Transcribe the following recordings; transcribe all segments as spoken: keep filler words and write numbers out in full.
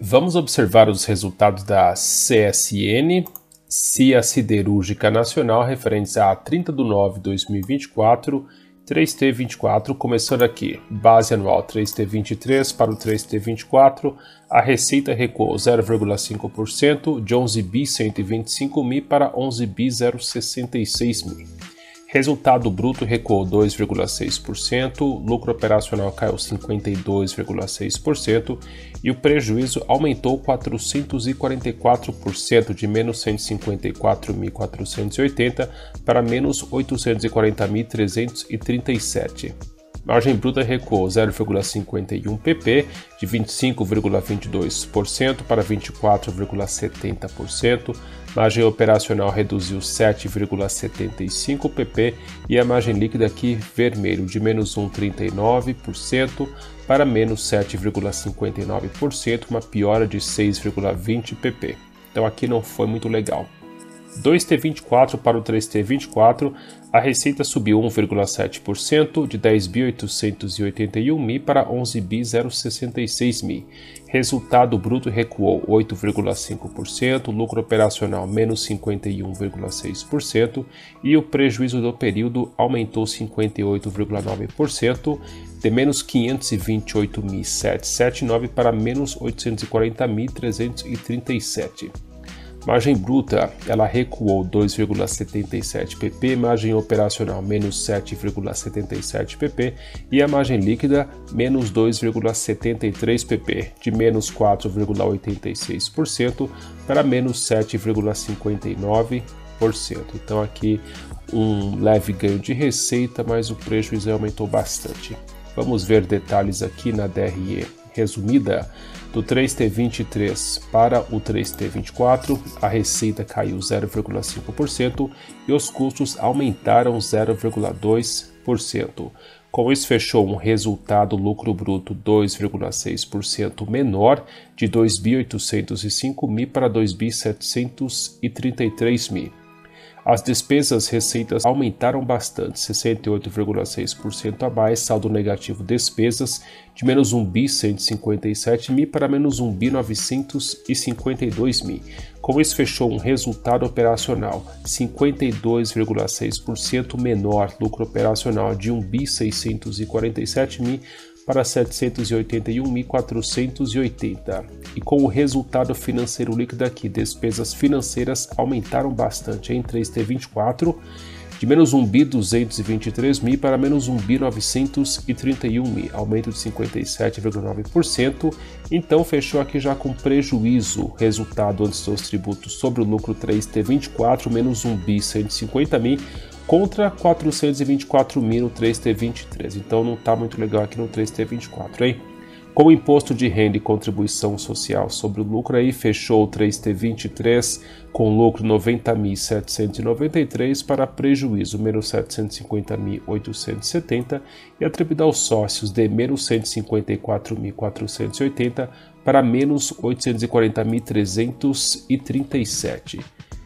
Vamos observar os resultados da C S N, C I A Siderúrgica Nacional, referentes a trinta de nove de dois mil e vinte e quatro, três T vinte e quatro, começando aqui, base anual três T vinte e três para o três T vinte e quatro, a receita recuou zero vírgula cinco por cento, de onze bi cento e vinte e cinco mil para onze bi zero sessenta e seis mil. Resultado bruto recuou dois vírgula seis por cento, lucro operacional caiu cinquenta e dois vírgula seis por cento e o prejuízo aumentou quatrocentos e quarenta e quatro por cento, de menos cento e cinquenta e quatro mil quatrocentos e oitenta para menos oitocentos e quarenta mil trezentos e trinta e sete. Margem bruta recuou zero vírgula cinquenta e um pp, de vinte e cinco vírgula vinte e dois por cento para vinte e quatro vírgula setenta por cento. Margem operacional reduziu sete vírgula setenta e cinco pp e a margem líquida aqui vermelho de menos um vírgula trinta e nove por cento para menos sete vírgula cinquenta e nove por cento, uma piora de seis vírgula vinte pp. Então aqui não foi muito legal. dois T vinte e quatro para o três T vinte e quatro, a receita subiu um vírgula sete por cento, de dez bi oitocentos e oitenta e um mil para onze bi zero sessenta e seis mil. Resultado bruto recuou oito vírgula cinco por cento, lucro operacional menos cinquenta e um vírgula seis por cento e o prejuízo do período aumentou cinquenta e oito vírgula nove por cento, de menos quinhentos e vinte e oito mil setecentos e setenta e nove para menos oitocentos e quarenta mil trezentos e trinta e sete. Margem bruta, ela recuou dois vírgula setenta e sete pp, margem operacional menos sete vírgula setenta e sete pp e a margem líquida menos dois vírgula setenta e três pp, de menos quatro vírgula oitenta e seis por cento para menos sete vírgula cinquenta e nove por cento. Então aqui um leve ganho de receita, mas o prejuízo aumentou bastante. Vamos ver detalhes aqui na D R E resumida. Do três T vinte e três para o três T vinte e quatro, a receita caiu zero vírgula cinco por cento e os custos aumentaram zero vírgula dois por cento. Com isso, fechou um resultado lucro bruto dois vírgula seis por cento menor, de dois bi oitocentos e cinco mil para dois bi setecentos e trinta e três mil. As despesas receitas aumentaram bastante, sessenta e oito vírgula seis por cento a mais, saldo negativo despesas de menos um bi cento e cinquenta e sete mil para menos um bi novecentos e cinquenta e dois mil. Com isso fechou um resultado operacional cinquenta e dois vírgula seis por cento menor, lucro operacional de um bi seiscentos e quarenta e sete mil para setecentos e oitenta e um mil quatrocentos e oitenta. E com o resultado financeiro líquido aqui, despesas financeiras aumentaram bastante em três T vinte e quatro, de menos um bi duzentos e vinte e três mil para menos um bi novecentos e trinta e um mil, aumento de cinquenta e sete vírgula nove por cento. Então fechou aqui já com prejuízo, resultado antes dos tributos sobre o lucro três T vinte e quatro, menos um bi cento e cinquenta mil, contra quatrocentos e vinte e quatro mil no três T vinte e três, então não está muito legal aqui no três T vinte e quatro, hein? Com o imposto de renda e contribuição social sobre o lucro aí, fechou o três T vinte e três com lucro noventa mil setecentos e noventa e três para prejuízo menos setecentos e cinquenta mil oitocentos e setenta e atribuído aos sócios de menos cento e cinquenta e quatro mil quatrocentos e oitenta para menos oitocentos e quarenta mil trezentos e trinta e sete.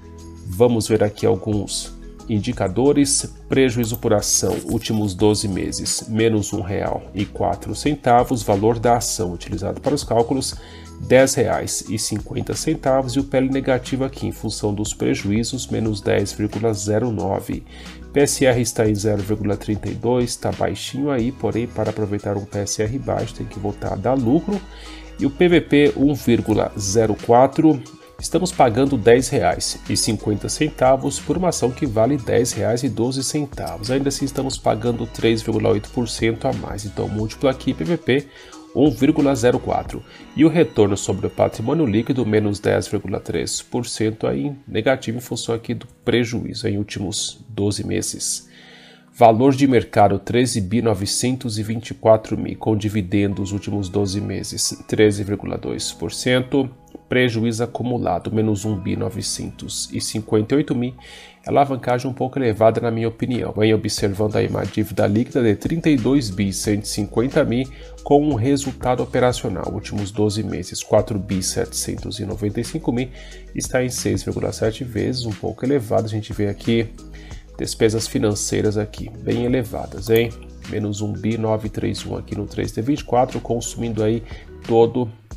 Vamos ver aqui alguns indicadores. Prejuízo por ação, últimos doze meses, menos um real e quatro centavos, valor da ação utilizado para os cálculos, dez reais e cinquenta centavos e o P L negativo aqui em função dos prejuízos, menos dez vírgula zero nove. P S R está em zero vírgula trinta e dois, está baixinho aí, porém para aproveitar um P S R baixo tem que voltar a dar lucro. E o P V P um vírgula zero quatro. Estamos pagando dez reais e cinquenta centavos por uma ação que vale dez reais e doze centavos. Ainda assim estamos pagando três vírgula oito por cento a mais. Então múltiplo aqui P V P um vírgula zero quatro. E o retorno sobre o patrimônio líquido menos dez vírgula três por cento aí negativo em função aqui do prejuízo em últimos doze meses. Valor de mercado treze bi novecentos e vinte e quatro mil, com dividendos nos últimos doze meses treze vírgula dois por cento. Prejuízo acumulado, menos um bi novecentos e cinquenta e oito mil, alavancagem um pouco elevada na minha opinião, vem observando aí uma dívida líquida de trinta e dois bi cento e cinquenta mil, com um resultado operacional, últimos doze meses, quatro bi setecentos e noventa e cinco mil, está em seis vírgula sete vezes, um pouco elevado, a gente vê aqui despesas financeiras aqui, bem elevadas, hein? Menos um bi novecentos e trinta e um aqui no três T vinte e quatro, consumindo aí todo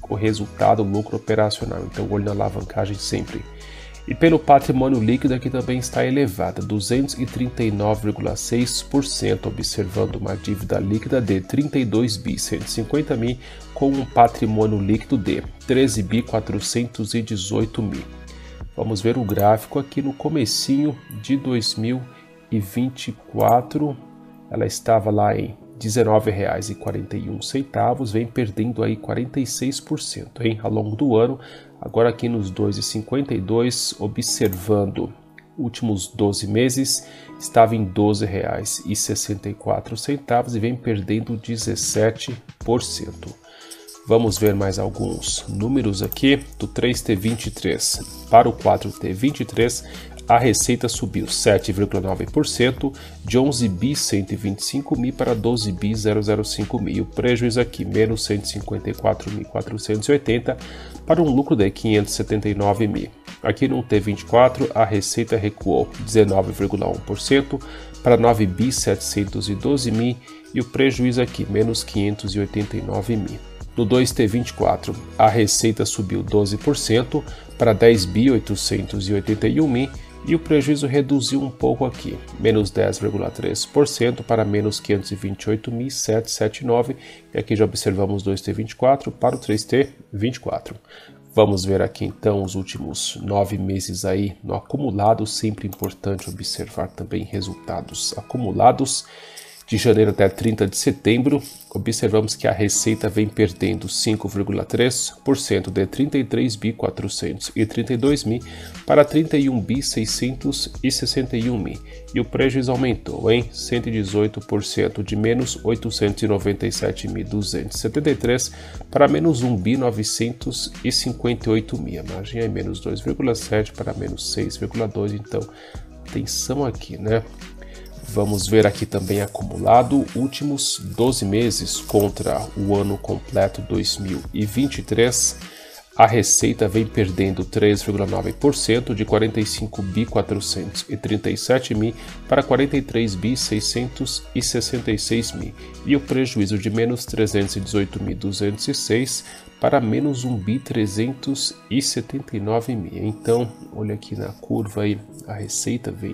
o resultado, o lucro operacional. Então, olho na alavancagem sempre. E pelo patrimônio líquido aqui também está elevada, duzentos e trinta e nove vírgula seis por cento, observando uma dívida líquida de trinta e dois bi cento e cinquenta mil com um patrimônio líquido de treze bi quatrocentos e dezoito mil. Vamos ver o gráfico aqui no comecinho de dois mil e vinte e quatro, ela estava lá em dezenove reais e quarenta e um centavos, vem perdendo aí quarenta e seis por cento, hein, ao longo do ano. Agora aqui nos dois reais e cinquenta e dois, observando últimos doze meses, estava em doze reais e sessenta e quatro centavos e vem perdendo dezessete por cento. Vamos ver mais alguns números aqui do três T vinte e três para o quatro T vinte e três. A receita subiu sete vírgula nove por cento, de onze bi cento e vinte e cinco mil para doze bi zero zero cinco mil. O prejuízo aqui, menos cento e cinquenta e quatro mil quatrocentos e oitenta, para um lucro de quinhentos e setenta e nove mil. Aqui no T vinte e quatro, a receita recuou dezenove vírgula um por cento para nove bi setecentos e doze mil e o prejuízo aqui, menos quinhentos e oitenta e nove mil. No dois T vinte e quatro, a receita subiu doze por cento para dez bi oitocentos e oitenta e um mil e o prejuízo reduziu um pouco aqui, menos dez vírgula três por cento para menos quinhentos e vinte e oito mil setecentos e setenta e nove, e aqui já observamos dois T vinte e quatro para o três T vinte e quatro. Vamos ver aqui então os últimos nove meses aí no acumulado, sempre importante observar também resultados acumulados. De janeiro até trinta de setembro, observamos que a receita vem perdendo cinco vírgula três por cento de trinta e três bi quatrocentos e trinta e dois mil para trinta e um bi seiscentos e sessenta e um mil. E o prejuízo aumentou em cento e dezoito por cento, de menos oitocentos e noventa e sete mil duzentos e setenta e três para menos um bi novecentos e cinquenta e oito mil. A margem é menos dois vírgula sete para menos seis vírgula dois, então atenção aqui, né? Vamos ver aqui também acumulado, últimos doze meses contra o ano completo dois mil e vinte e três. A receita vem perdendo três vírgula nove por cento, de quarenta e cinco bi quatrocentos e trinta e sete mil para quarenta e três bi seiscentos e sessenta e seis mil. E o prejuízo de menos trezentos e dezoito mil duzentos e seis para menos um bi trezentos e setenta e nove mil. Então, olha aqui na curva aí, a receita vem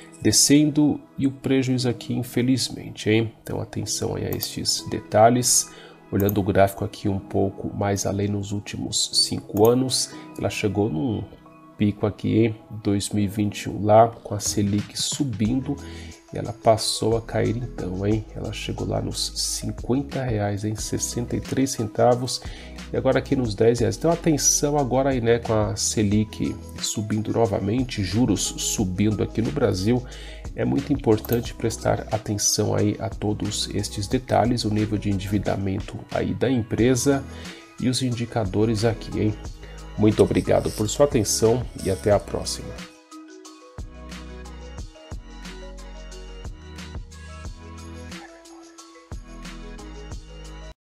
descendo e o prejuízo aqui, infelizmente, hein? Então atenção aí a estes detalhes. Olhando o gráfico aqui um pouco mais além, nos últimos cinco anos, ela chegou num pico aqui em dois mil e vinte e um, lá com a Selic subindo, e ela passou a cair então, hein? Ela chegou lá nos cinquenta reais em sessenta e três centavos e agora aqui nos dez reais. Então atenção agora aí, né, com a Selic subindo novamente, juros subindo aqui no Brasil. É muito importante prestar atenção aí a todos estes detalhes, o nível de endividamento aí da empresa e os indicadores aqui, hein? Muito obrigado por sua atenção e até a próxima.